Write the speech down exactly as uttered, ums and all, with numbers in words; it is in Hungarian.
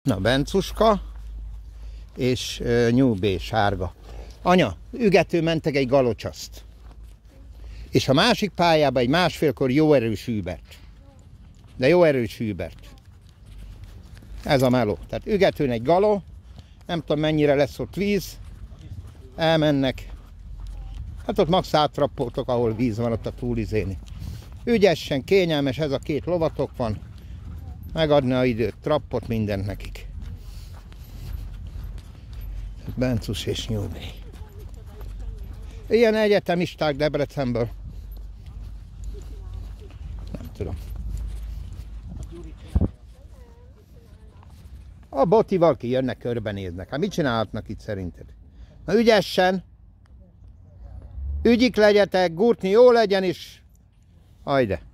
Na, Bencuska és uh, New Bay sárga. Anya, ügető mentek egy galocsaszt. És a másik pályában egy másfélkor jó erős hűbert. De jó erős hűbert. Ez a meló. Tehát ügetőn egy galó, nem tudom mennyire lesz ott víz, elmennek. Hát ott max átrappoltok, ahol víz van, ott a túlizéni. Ügyesen, kényelmes, ez a két lovatok van. Megadni a időt, trappot, mindent nekik. Bencus és New Bay. Ilyen egyetemisták Debrecenből. Nem tudom. A botival kijönnek, körbenéznek. Hát mit csinálhatnak itt szerinted? Na ügyesen! Ügyik legyetek, gurtni jó legyen is. Ajde!